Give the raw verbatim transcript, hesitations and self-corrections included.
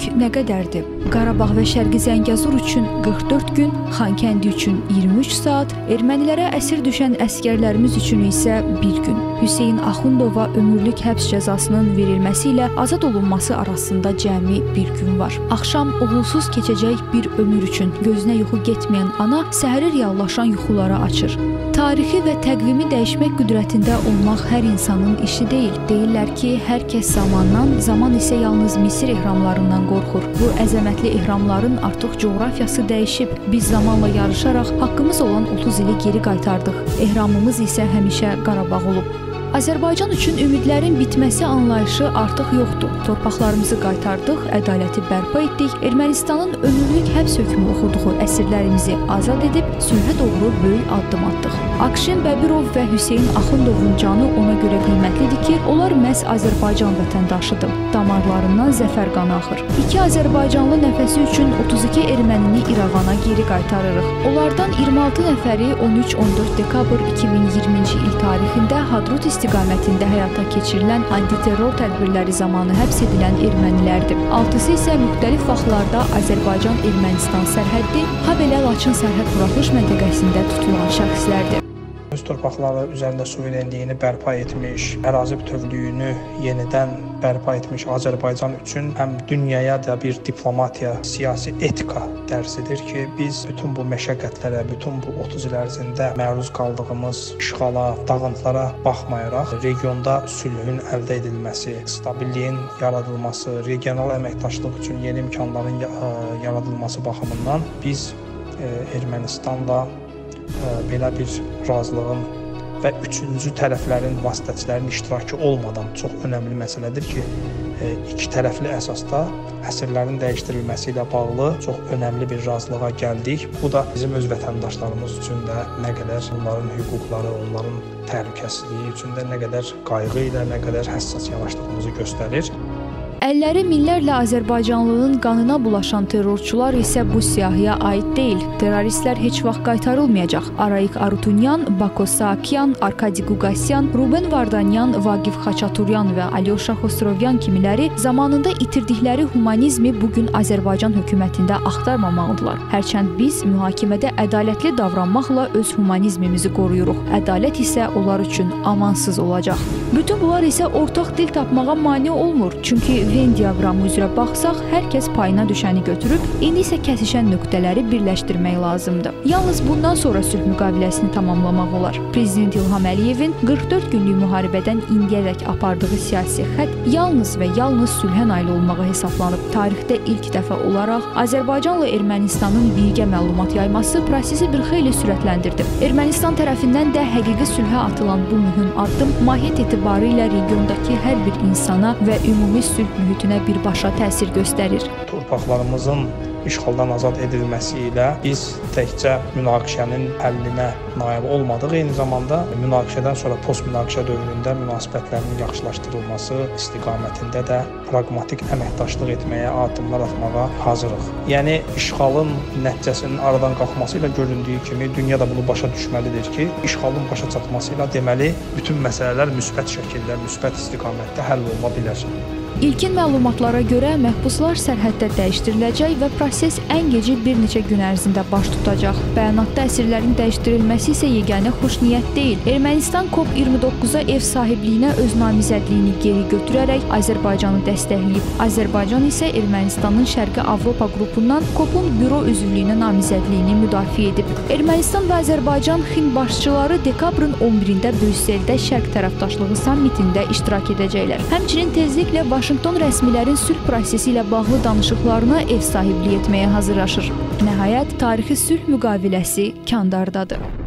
ömürlük nə qədərdir? Qarabağ və Şərqi Zəngəzur üçün qırx dörd gün, Xankəndi üçün iyirmi üç saat, ermənilərə əsir düşən əsgərlərimiz üçün isə bir gün. Hüseyn Axundova ömürlük həbs cəzasının verilməsi ilə azad olunması arasında cəmi bir gün var. Axşam uğursuz keçəcək bir ömür üçün gözünə yuxu getməyən ana səhəri reallaşan yuxulara açır. Tarixi və təqvimi dəyişmək qüdrətində olmaq hər insanın işi deyil. Deyirlər ki, hər kəs zamandan, zaman isə yalnız Misir ehramlarından qorxur. Bu əzəmətli ehramların artıq coğrafiyası dəyişib. Biz zamanla yarışaraq haqqımız olan otuz ili geri qaytardıq. Ehramımız isə həmişə Qarabağ olub. Azərbaycan üçün ümidlərin bitməsi anlayışı artıq yoxdur. Torpaqlarımızı qaytardıq, ədaləti bərpa etdik, Ermənistanın ömürlük həbs hökmü oxuduğu əsirlərimizi azad edib, sülhə doğru böyük addım atdıq. Akşin Bəbirov və Hüseyn Axundovun canı ona görə qiymətlidir ki, onlar məhz Azərbaycan vətəndaşıdır. Damarlarından zəfər qanı axır. İki Azərbaycanlı nəfəsi üçün otuz iki ermənini İrəvana geri qaytarırıq. Onlardan iyirmi altı nəfəri on üç on dörd dekabr iki min iyirminci il tarixində Hadrut istiqamətində həyata keçirilən antiterror tədbirləri zamanı həbs edilən ermənilərdir. Altısı isə müxtəlif vaxtlarda Azərbaycan-Ermənistan sərhəddi, habelə Laçın sərhəd buraxılış məntəqəsində tutulan şəxslərdir. Öz torpaqları üzərində suverenliyini bərpa etmiş, ərazi bütövlüyünü yenidən bərpa etmiş Azərbaycan üçün həm dünyaya da bir diplomatiya, siyasi etika dərsidir ki, biz bütün bu məşəqqətlərə, bütün bu otuz il ərzində məruz qaldığımız işğala, dağıntılara baxmayaraq, regionda sülhün əldə edilməsi, stabilliyin yaradılması, regional əməkdaşlıq üçün yeni imkanların yaradılması baxımından biz Ermənistanla belə bir razılığın və üçüncü tərəflərin, vasitəçilərin iştirakı olmadan çox önəmli məsələdir ki, iki tərəfli əsasda əsirlərin dəyişdirilməsi ilə bağlı çox önəmli bir razılığa gəldik. Bu da bizim öz vətəndaşlarımız üçün də nə qədər onların hüquqları, onların təhlükəsizliyi üçün də nə qədər qayğı ilə, nə qədər həssas yanaşdığımızı göstərir. Əlləri minlərlə Azərbaycanlının qanına bulaşan terrorçular isə bu siyahıya aid deyil. Terroristlər heç vaxt qaytarılmayacaq. Arayik Arutunyan, Bako Saakyan, Arkadi Quqasyan, Ruben Vardanyan, Vaqif Xaçaturyan və Alyosha Xosrovyan kimiləri zamanında itirdikləri humanizmi bugün Azərbaycan hökumətində axtarmamalıdırlar. Hərçənd biz mühakimədə ədalətli davranmaqla öz humanizmimizi qoruyuruq. Ədalət isə onlar üçün amansız olacaq. Bütün bunlar isə ortaq dil tapmağa mane olmur. Çünki Venn diaqramı üzrə baxsaq, hər kəs payına düşəni götürüb, indi isə kəsişən nöqtələri birləşdirmək lazımdır. Yalnız bundan sonra sülh müqaviləsini tamamlamaq olar. Prezident İlham Əliyevin qırx dörd günlük müharibədən indiyədək apardığı siyasi xətt yalnız və yalnız sülhə nail olmağa hesablanıb. Tarixdə ilk dəfə olaraq Azərbaycanla Ermənistanın birgə məlumat yayması prosesi bir xeyli sürətləndirdi. Ermənistan tərəfindən də həqiqi sülhə atılan bu mühüm addım mahiyyət etibarilə regiondakı hər bir insana və ümumi sülh mühitinə birbaşa təsir göstərir. Torpaqlarımızın işğaldan azad edilməsi ilə biz təkcə münaqişənin həllinə nail olmadıq, eyni zamanda münaqişədən sonra post-münaqişə dövründə münasibətlərin yaxşılaşdırılması istiqamətində də praqmatik əməkdaşlıq etməyə, addımlar atmağa hazırıq. Yəni, işğalın nəticəsinin aradan qalxması ilə göründüyü kimi dünya da bunu başa düşməlidir ki, işğalın başa çatması ilə deməli, bütün məsələlər müsbət şəkildə, müsbət istiqamətdə həll olma bilər. İlkin məlumatlara görə məhbuslar sərhəddə dəyişdiriləcək və proses ən gecə bir neçə gün ərzində baş tutacaq. Bəyanatda əsirlərin dəyişdirilməsi isə yeganə xoş niyyət deyil. Ermənistan COP iyirmi doqquza ev sahibliyinə öz namizədliyini geri götürərək Azərbaycanı dəstəkləyib. Azərbaycan isə Ermənistanın Şərqi Avropa qrupundan COP-un büro üzvlüyünə namizədliyini müdafiə edib. Ermənistan və Azərbaycan Xin başçıları dekabrın on birində Brüsseldə Şərq tərəfdaşlığı sammitində iştirak edəcəklər. Həmçinin tezliklə Vaşinqton rəsmilərin sülh prosesi ilə bağlı danışıqlarına ev sahibliyi etməyə hazırlaşır. Nəhayət, tarixi sülh müqaviləsi kandardadır.